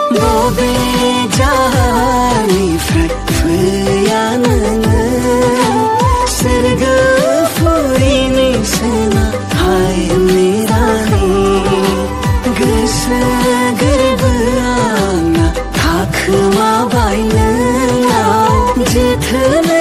बबे जाहानि फ्राय फैयानोङो सोरगो फुरिनि सोना हाय मेरानि गोसो गोरबोआ आंना थाखोमाबाय नोंनाव जोथोन